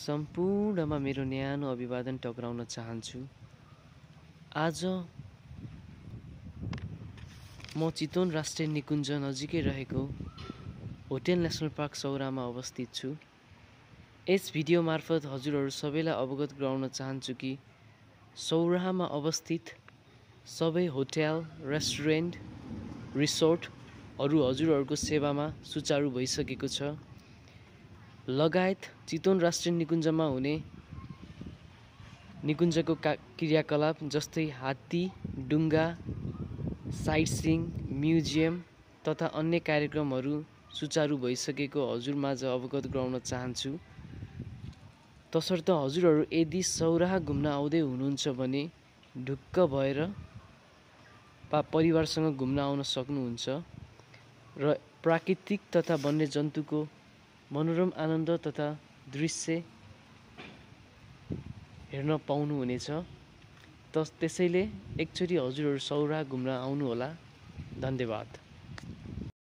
सम्पूर्णमा मेरो न्यानो अभिवादन टक्राउन चाहन्छु। आज म चितवन राष्ट्रिय निकुञ्ज नजिकै रहेको होटेल नेसनल पार्क सौराहामा अवस्थित छु। यस भिडियो मार्फत हजुरहरू सबैलाई अवगत गराउन चाहन्छु कि सौराहामा अवस्थित सबै होटेल, रेस्टुरेन्ट, रिसोर्टहरू हजुरहरूको सेवामा सुचारू भइसकेको छ। लगायत चितवन राष्ट्रिय निकुञ्जमा हुने निकुञ्जको क्रियाकलाप जस्तै हात्ती, डुङ्गा, साइटसिइङ, म्युजियम तथा अन्य कार्यक्रमहरू सुचारू भइसकेको हजुरमाझ अवगत गराउन चाहन्छु। तसर्थ हजुरहरू यदि सौराहा घुम्न आउँदै हुनुहुन्छ भने ढुक्क भएर परिवारसँग घुम्न आउन सक्नुहुन्छ र प्राकृतिक तथा वन्यजन्तुको मनोरम आनन्द तथा दृश्य हेर्न पाउनुहुनेछ। त्यसैले एकचोटि हजुरहरू सौराहा घुम्न आउनुहोला। धन्यवाद।